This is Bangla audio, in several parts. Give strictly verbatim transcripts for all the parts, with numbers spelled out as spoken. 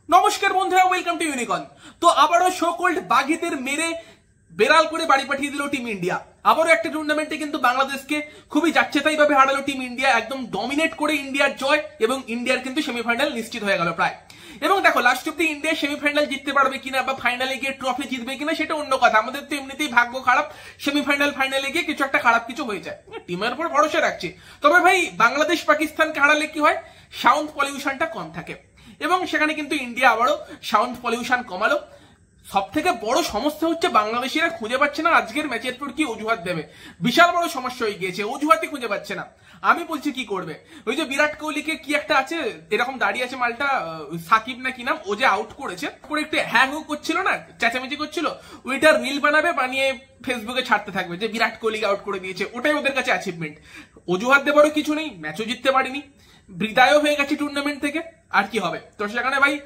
নমস্কার বন্ধুরা, ওয়েলকাম টু ইউনিকর্ন। তো আবারও শো কোল্ড বাঘিদের মেরে বেড়াল করে বাড়ি পাঠিয়ে দিল টিম ইন্ডিয়া। আবারও একটা টুর্নামেন্টে কিন্তু বাংলাদেশকে খুবই যাচ্ছেতাই ভাবে হারালো টিম ইন্ডিয়া, একদম ডমিনেট করে ইন্ডিয়ার জয় এবং ইন্ডিয়ার কিন্তু সেমিফাইনাল নিশ্চিত হয়ে গেল প্রায়। এবং দেখো লাস্ট অব্দি ইন্ডিয়া সেমিফাইনাল জিততে পারবে কিনা বা ফাইনালে গিয়ে ট্রফি জিতবে কিনা সেটা অন্য কথা, আমাদের তো এমনিতেই ভাগ্য খারাপ, সেমিফাইনাল ফাইনালে গিয়ে কিছু একটা খারাপ কিছু হয়ে যায়, টিমের উপর ভরসা রাখছি। তবে ভাই বাংলাদেশ পাকিস্তানকে হারালে কি হয়, সাউন্ড পলিউশনটা কম থাকে এবং সেখানে কিন্তু ইন্ডিয়া আবারও সাউন্ড পলিউশন কমালো। সব থেকে বড় সমস্যা হচ্ছে বাংলাদেশিরা খুঁজে পাচ্ছে না আজকের ম্যাচের পর কি অজুহাত দেবে, বিশাল বড় সমস্যা হয়ে গিয়েছে, অজুহাতই খুঁজে পাচ্ছে না। আমি বলছি কি করবে, ওই যে বিরাট কোহলিকে কি একটা আছে এরকম দাঁড়িয়ে আছে মালটা, সাকিব না কি নাম, ও যে আউট করেছে করে একটু হ্যাং করছিল না, চেঁচামেচি করছিল, ওইটার রিল বানাবে, বানিয়ে ফেসবুকে ছাড়তে থাকবে যে বিরাট কোহলিকে আউট করে দিয়েছে, ওটাই ওদের কাছে অ্যাচিভমেন্ট। অজুহাত দেবারও কিছু নেই, ম্যাচও জিততে পারিনি, বিদায়ও হয়ে গেছে টুর্নামেন্ট থেকে, আর কি হবে। তো সেখানে ভাই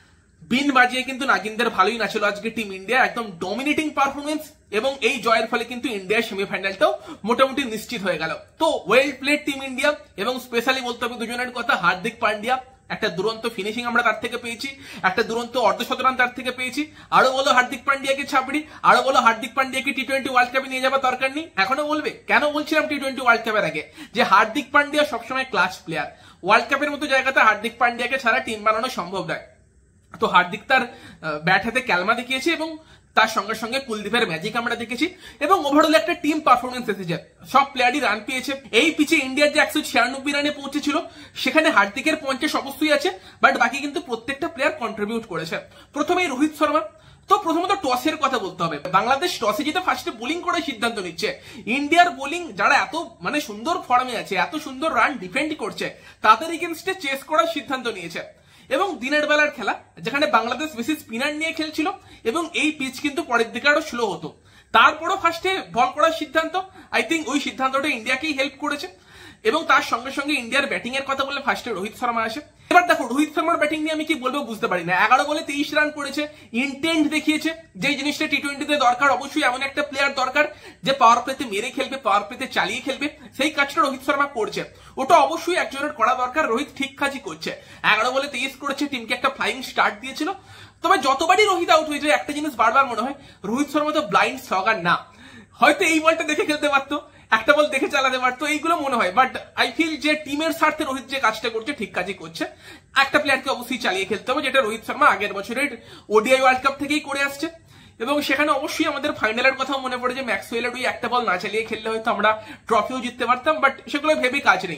বিন বাজিয়ে কিন্তু নাগিনদের ভালোই নাছিল আজকে টিম ইন্ডিয়া, একদম ডমিনেটিং পারফরমেন্স এবং এই জয়ের ফলে কিন্তু ইন্ডিয়ার সেমিফাইনালটাও মোটামুটি নিশ্চিত হয়ে গেল। তো ওয়েল প্লেড টিম ইন্ডিয়া এবং স্পেশালি বলতে হবে দুজনের কথা, হার্দিক পান্ডিয়া একটা দুরন্ত ফিনিশিং আমরা তার থেকে পেয়েছি, একটা দুরন্ত অর্ধশতরান তার থেকে পেয়েছি। আরো বলো হার্দিক পান্ডিয়াকে ছাপড়ি, আরো বলো হার্দিক পান্ডিয়াকে টি টোয়েন্টি ওয়ার্ল্ড কাপে নিয়ে যাওয়ার দরকার নেই, এখনো বলবে। কেন বলছিলাম টি টোয়েন্টি ওয়ার্ল্ড কাপের আগে যে হার্দিক পান্ডিয়া সবসময় ক্লাস প্লেয়ার, ওয়ার্ল্ড কাপের মতো জায়গাতে হার্দিক পান্ডিয়াকে ছাড়া টিম বানানো সম্ভব নয়। তো হার্দিক তার ব্যাট হাতে ক্যালমা দেখিয়েছে এবং তার সঙ্গে সঙ্গে কুলদীপের ম্যাজিক আমরা দেখেছি এবং ওভারঅল একটা টিম পারফরমেন্স এসেছে, সব প্লেয়ারই রান পেয়েছে। এই পিচে ইন্ডিয়ার যে একশো ছিয়ানব্বই রানে পৌঁছেছিল সেখানে হার্দিকের পঞ্চাশ অবশ্যই আছে, বাট বাকি কিন্তু প্রত্যেকটা প্লেয়ার কন্ট্রিবিউট করেছে। প্রথমেই রোহিত শর্মা, তো প্রথমত টসের কথা বলতে হবে, বাংলাদেশ টসে জিতে ফার্স্টে বোলিং করার সিদ্ধান্ত নিচ্ছে। ইন্ডিয়ার বোলিং যারা এত মানে সুন্দর ফর্মে আছে, এত সুন্দর রান ডিফেন্ড করছে, তাদের এগেনস্টে চেস করার সিদ্ধান্ত নিয়েছে। এবং দিনের বেলার খেলা যেখানে বাংলাদেশ বেশি স্পিনার নিয়ে খেলছিল এবং এই পিচ কিন্তু পরের দিকে আরো স্লো হতো, তারপরও ফার্স্টে বল করার সিদ্ধান্ত, আই থিঙ্ক ওই সিদ্ধান্তটা ইন্ডিয়াকেই হেল্প করেছে। এবং তার সঙ্গে সঙ্গে ইন্ডিয়ার ব্যাটিং এর কথা বলে ফার্স্টে রোহিত শর্মা আসে। এবার দেখো রোহিত শর্মার ব্যাটিং নিয়ে আমি কি বলবো বুঝতে পারি না, এগারো বলে তেইশ রান করেছে, ইন্টেন্ট দেখিয়েছে, যে জিনিসটা টি টোয়েন্টিতে দরকার, অবশ্যই এমন একটা প্লেয়ার দরকার যে পাওয়ার প্লেতে মেরে খেলবে, পাওয়ার প্লেতে চালিয়ে খেলবে, সেই কাজটা রোহিত শর্মা করছে, ওটা অবশ্যই একজনের করা দরকার, রোহিত ঠিক কাজই করছে। এগারো বলে তেইশ করেছে, টিমকে একটা ফ্লাইং স্টার্ট দিয়েছিল। তবে যতবারই রোহিত আউট হয়ে যায় একটা জিনিস বারবার মনে হয়, রোহিত শর্মা তো ব্লাইন্ড স্লগার না, হয়তো এই বলটা দেখে খেলতে পারতো, একটা বল দেখে চালাতে পারতো, এইগুলো মনে হয়। বাট আই ফিল যে টিমের স্বার্থে রোহিত যে কাজটা করছে ঠিক কাজই করছে। একটা প্লেয়ারকে অবশ্যই চালিয়ে খেলতে হবে, যেটা রোহিত শর্মা আগের বছরের ওডিআই ওয়ার্ল্ড কাপ থেকেই করে আসছে। এবং সেখানে অবশ্যই আমাদের ফাইনালের কথা মনে পড়ে যে ম্যাক্সওয়েলের ওই একটা বল না চালিয়ে খেললে হয়তো আমরা ট্রফিও জিততে পারতাম, বাট সেগুলো ভেবে কাজ নেই,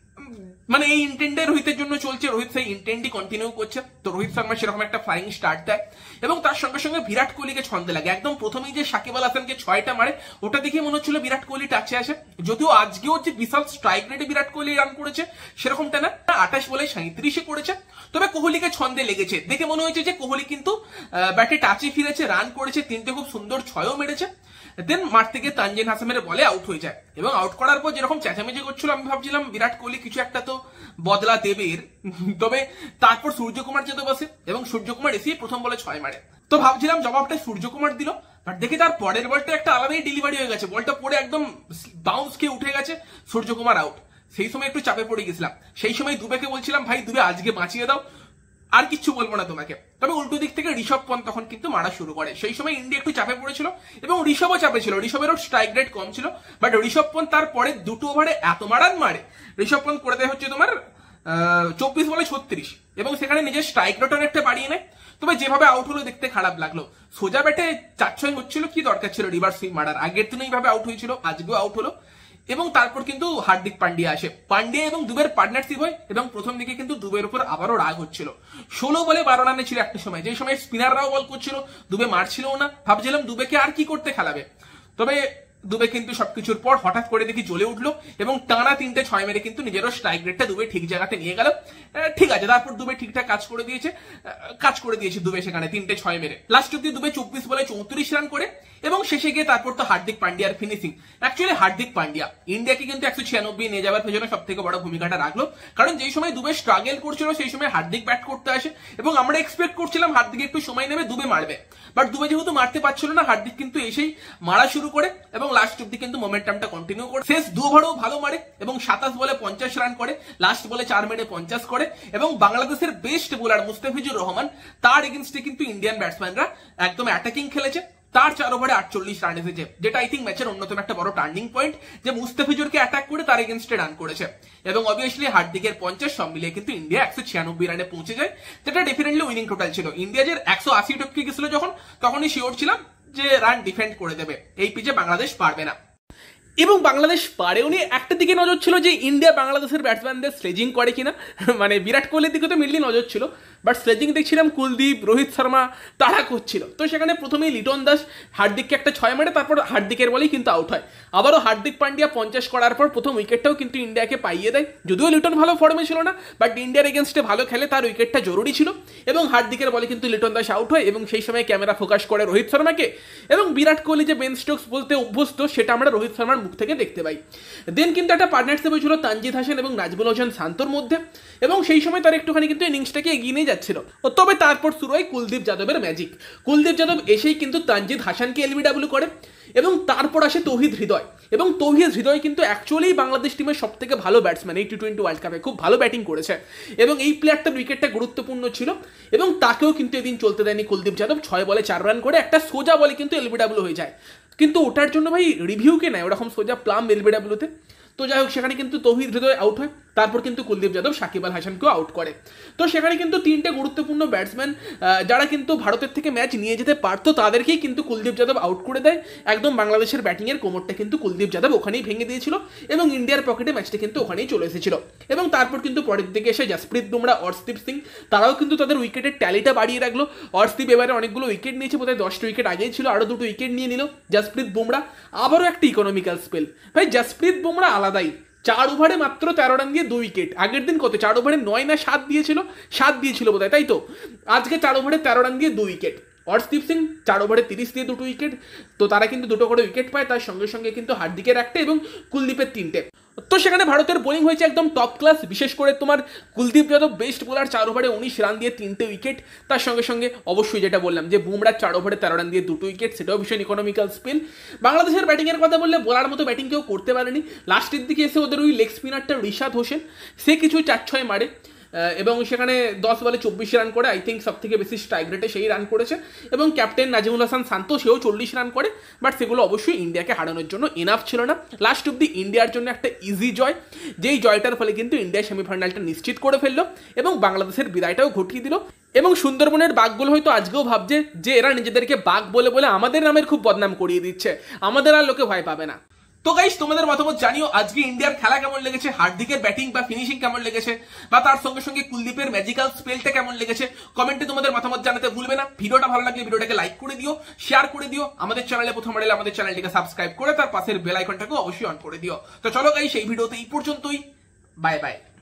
মানে এই ইন্টেন্টে রোহিতের জন্য চলছে, রোহিত সেই ইন্টেন্টই কন্টিনিউ করছে। তো রোহিত শর্মা সেরকম একটা ফ্লাইং স্টার্ট দেয় এবং তার সঙ্গে সঙ্গে বিরাট কোহলিকে ছন্দে লাগে। একদম প্রথমেই যে সাকিব আল হাসানকে ছয়টা মারে, ওটা দেখে মনে হচ্ছিল বিরাট কোহলি টাচে আসে, যদিও আজকেও যে বিশাল স্ট্রাইক রেটে বিরাট কোহলি রান করেছে সেরকমটা না, আঠাশ বলে সাঁত্রিশে করেছে। তবে কোহলিকে ছন্দে লেগেছে, দেখে মনে হয়েছে যে কোহলি কিন্তু ব্যাটে টাচে ফিরেছে, রান করেছে, তিনটে খুব সুন্দর ছয়ও মেরেছে। দেন মারতে গিয়ে তানজিন হাসানের বলে আউট হয়ে যায় এবং আউট করার পর যেরকম চেঁচামেচি করছিল আমি ভাবছিলাম বিরাট কোহলি কিছু একটা তো বদলা দেবে। তবে তারপর সূর্যকুমার যেতে বসে এবং সূর্যকুমার এসে প্রথম বলে ছয় মারে, তো ভাবছিলাম জবাবটা সূর্যকুমার দিল, বাট দেখে তার পরের বলটা একটা আলাদাই ডেলিভারি হয়ে গেছে, বলটা পড়ে একদম বাউন্স খেয়ে উঠে গেছে, সূর্যকুমার আউট। সেই সময় একটু চাপে পড়ে গেছিলাম, সেই সময় দুবেকে বলছিলাম ভাই দুবে আজকে বাঁচিয়ে দাও, আর কিচ্ছু বলবো না তোমাকে। তবে উল্টো দিক থেকে ঋষভ পন্থ তখন কিন্তু মারা শুরু করে, সেই সময় ইন্ডিয়া একটু চাপে পড়েছিল এবং ঋষভও চাপে ছিল, ঋষভেরও স্ট্রাইক রেট কম ছিল, বাট ঋষভ পন্থ তারপরে দুটো ওভারে এত মারান মারে, ঋষভ পন্থ করে দেয় হচ্ছে তোমার চব্বিশ বলে ছত্রিশ এবং সেখানে নিজের স্ট্রাইক রেট অনেকটা বাড়িয়ে নেয়। তবে যেভাবে আউট হলো দেখতে খারাপ লাগলো, সোজা ব্যাটে চার ছয় হচ্ছিল, কি দরকার ছিল রিভার্স সুইং মারার, আগের দিনও এইভাবে আউট হয়েছিল, আজকেও আউট হলো। এবং তারপর কিন্তু হার্দিক পান্ডিয়া আসে, পান্ডিয়া এবং দুবের পার্টনারশিপ হয় এবং প্রথম দিকে কিন্তু দুবের উপর আবারও রাগ হচ্ছিল, ষোলো বলে বারো রানে ছিল একটা সময়, যে সময় স্পিনাররাও বল করছিল, দুবে মারছিল না, ভাবছিলাম দুবেকে আর কি করতে খেলাবে। তবে দুবে কিন্তু সবকিছুর পর হঠাৎ করে দেখি জ্বলে উঠলো এবং টানা তিনটে ছয় মেরে কিন্তু নিজেরও স্ট্রাইক রেটটা দুবে ঠিক জায়গাতে নিয়ে গেল। ঠিক আছে, তারপর দুবে ঠিকঠাক কাজ করে দিয়েছে, কাজ করে দিয়েছে দুবে সেখানে তিনটে ছয় মেরে, লাস্ট অব্দি দুবে চব্বিশ বলে চৌত্রিশ রান করে এবং শেষে গিয়ে তারপর তো হার্দিক পান্ডিয়ার ফিনিশিং। অ্যাকচুয়ালি হার্দিক পান্ডিয়া ইন্ডিয়াকে কিন্তু একশো ছিয়ানব্বই নিয়ে যাওয়ার পেছনে সব থেকে বড় ভূমিকাটা রাখলো, কারণ যেই সময় দুবে স্ট্রাগল করছিল সেই সময় হার্দিক ব্যাট করতে আসে এবং আমরা এক্সপেক্ট করছিলাম হার্দিক একটু সময় নেবে, দুবে মারবে, বাট দুবে যেহেতু মারতে পারছিল না, হার্দিক কিন্তু এসেই মারা শুরু করে এবং লাস্ট অব্দি কিন্তু মোমেন্টামটা কন্টিনিউ করে শেষ দু ওভারও ভালো মারে এবং সাতাশ বলে পঞ্চাশ রান করে, লাস্ট বলে চার মেরে পঞ্চাশ করে এবং বাংলাদেশের বেস্ট বোলার মুস্তাফিজুর রহমান তার এগেইনস্টে কিন্তু ইন্ডিয়ান ব্যাটসম্যানরা একদম অ্যাটাকিং খেলেছে। তার চার ওভারে আটচল্লিশ রান এসেছে, যেটা আই থিঙ্ক ম্যাচের অন্যতম একটা বড় টার্নিং পয়েন্ট, যে মুস্তাফিজুরকে অ্যাটাক করে তার এগেইনস্টে রান করেছে এবং অবভিয়াসলি হার্দিকের পঞ্চাশ সব মিলিয়ে কিন্তু ইন্ডিয়া একশো ছিয়ানব্বই রানে পৌঁছে যায়, যেটা ডেফিনেটলি উইনিং টোটাল ছিল। ইন্ডিয়া যে একশো আশি টপকে গেছিল যখন, তখনই শিওর ছিলাম যে রান ডিফেন্ড করে দেবে, এই পিচে বাংলাদেশ পারবে না। এবং বাংলাদেশ পারেওনি। একটা দিকে নজর ছিল যে ইন্ডিয়া বাংলাদেশের ব্যাটসম্যানদের স্লেজিং করে কিনা, মানে বিরাট কোহলির দিকে তো মেনলি নজর ছিল, বাট স্লেজিং দেখছিলাম কুলদীপ, রোহিত শর্মা তারা করছিল। তো সেখানে প্রথমেই লিটন দাস হার্দিককে একটা ছয় মারে, তারপর হার্দিকের বলেই কিন্তু আউট হয়। আবারও হার্দিক পান্ডিয়া পঞ্চাশ করার পর প্রথম উইকেটটাও কিন্তু ইন্ডিয়াকে পাইয়ে দেয়। যদিও লিটন ভালো ফর্মে ছিল না, বাট ইন্ডিয়ার এগেনস্টে ভালো খেলে তার উইকেটটা জরুরি ছিল এবং হার্দিকের বলে কিন্তু লিটন দাস আউট হয় এবং সেই সময় ক্যামেরা ফোকাস করে রোহিত শর্মাকে এবং বিরাট কোহলি যে বেন স্টোকস বলতে অভ্যস্ত সেটা আমরা রোহিত শর্মার মুখ থেকে দেখতে পাই। দেন কিন্তু একটা পার্টনারশিপ হয়েছিল তানজিদ হাসান এবং নাজমুল হোসেন শান্তর মধ্যে এবং সেই সময় তার একটুখানি কিন্তু ইনিংসটাকে এগিয়ে নিয়ে যাচ্ছিল। তবে তারপর শুরু হয় কুলদীপ যাদবের ম্যাজিক। কুলদীপ যাদব এসেই কিন্তু তানজিদ হাসানকে এলবিডাব্লিউ করে এবং তারপর আসে তৌহিদ হৃদয় এবং তৌহিদ হৃদয় কিন্তু অ্যাকচুয়ালি বাংলাদেশ টিমের সব থেকে ভালো ব্যাটসম্যান, এই টি টোয়েন্টি ওয়ার্ল্ড কাপে খুব ভালো ব্যাটিং করেছে এবং এই প্লেয়ারটার উইকেটটা গুরুত্বপূর্ণ ছিল এবং তাকেও কিন্তু এদিন চলতে দেয়নি কুলদীপ যাদব। ছয় বলে চার রান করে একটা সোজা বলে কিন্তু এলবিডাব্লিউ হয়ে যায়, কিন্তু ওটার জন্য ভাই রিভিউকে নেয় ওরকম সোজা প্লাম এলবিডাব্লিউতে। তো যাই হোক, সেখানে কিন্তু তৌহিদ হৃদয় আউট হয়, তারপর কিন্তু কুলদীপ যাদব সাকিব আল হাসানকেও আউট করে। তো সেখানে কিন্তু তিনটে গুরুত্বপূর্ণ ব্যাটসম্যান যারা কিন্তু ভারতের থেকে ম্যাচ নিয়ে যেতে পারতো তাদেরকেই কিন্তু কুলদীপ যাদব আউট করে দেয়। একদম বাংলাদেশের ব্যাটিংয়ের কোমরটা কিন্তু কুলদীপ যাদব ওখানেই ভেঙে দিয়েছিল এবং ইন্ডিয়ার পকেটে ম্যাচটা কিন্তু ওখানেই চলে এসেছিল। এবং তারপর কিন্তু পরের দিকে এসে জসপ্রীত বুমরা, অর্শদীপ সিং তারাও কিন্তু তাদের উইকেটের ট্যালিটা বাড়িয়ে রাখলো। অর্শদীপ এবারে অনেকগুলো উইকেট নিয়েছে, বোধহয় দশটা উইকেট আগেই ছিল, আরও দুটো উইকেট নিয়ে নিল। জসপ্রীত বুমরা আবারও একটা ইকোনমিক্যাল স্পেল। ভাই জসপ্রীত বুমরা আলাদাই, চার ওভারে মাত্র তেরো রান দিয়ে দুই উইকেট। আগের দিন কত চার ওভারে নয় না সাত দিয়েছিল, সাত দিয়েছিল বোধহয়, তাই তো আজকে চার ওভারে তেরো রান দিয়ে দুই উইকেট। অর্শদীপ সিং চার ওভারে তিরিশ দিয়ে দুটো উইকেট। তো তারা কিন্তু দুটো করে উইকেট পায়, তার সঙ্গে সঙ্গে কিন্তু হার্দিকের একটা এবং কুলদীপের তিনটে। তো সেখানে ভারতের বোলিং হয়েছে একদম টপ ক্লাস, বিশেষ করে তোমার কুলদীপ যাদব বেস্ট বোলার, চার ওভারে উনিশ রান দিয়ে তিনটে উইকেট। তার সঙ্গে সঙ্গে অবশ্যই যেটা বললাম যে বুমরার চার ওভারে তেরো রান দিয়ে দুটো উইকেট, সেটাও ভীষণ ইকোনমিক্যাল স্পিন। বাংলাদেশের ব্যাটিংয়ের কথা বললে বলার মতো ব্যাটিং কেউ করতে পারেনি। লাস্টের দিকে এসে ওদের ওই লেগ স্পিনারটা রিশাদ হোসেন, সে কিছু চার ছয় মারে এবং সেখানে দশ বলে চব্বিশ রান করে, আই থিঙ্ক সব থেকে বেশি স্ট্রাইক রেটে সেই রান করেছে এবং ক্যাপ্টেন নাজিমুল হাসান শান্ত সেও চল্লিশ রান করে, বাট সেগুলো অবশ্যই ইন্ডিয়াকে হারানোর জন্য এনাফ ছিল না। লাস্ট অব্দি ইন্ডিয়ার জন্য একটা ইজি জয়, যেই জয়টার ফলে কিন্তু ইন্ডিয়া সেমিফাইনালটা নিশ্চিত করে ফেললো এবং বাংলাদেশের বিদায়টাও ঘটিয়ে দিল। এবং সুন্দরবনের বাঘগুলো হয়তো আজকেও ভাবছে যে এরা নিজেদেরকে বাঘ বলে বলে আমাদের নামের খুব বদনাম করিয়ে দিচ্ছে, আমাদের আর লোকে ভয় পাবে না। তো গাইস, তোমাদের মতামত জানিও, আজকে ইন্ডিয়ার খেলা কেমন লেগেছে, হার্দিকের ব্যাটিং বা ফিনিশিং কেমন লেগেছে, বা তার সঙ্গে সঙ্গে কুলদীপের ম্যাজিক্যাল স্পেলটা কেমন লেগেছে। কমেন্টে তোমাদের মতামত জানাতে ভুলবে না। ভিডিওটা ভালো লাগলে ভিডিওটাকে লাইক করে দিও, শেয়ার করে দিও। আমাদের চ্যানেলে প্রথম এলে আমাদের চ্যানেলটিকে সাবস্ক্রাইব করে তার পাশের বেল আইকনটাকে অবশ্যই অন করে দিও। তো চলো গাইস, এই ভিডিওতে এই পর্যন্তই, বাই বাই।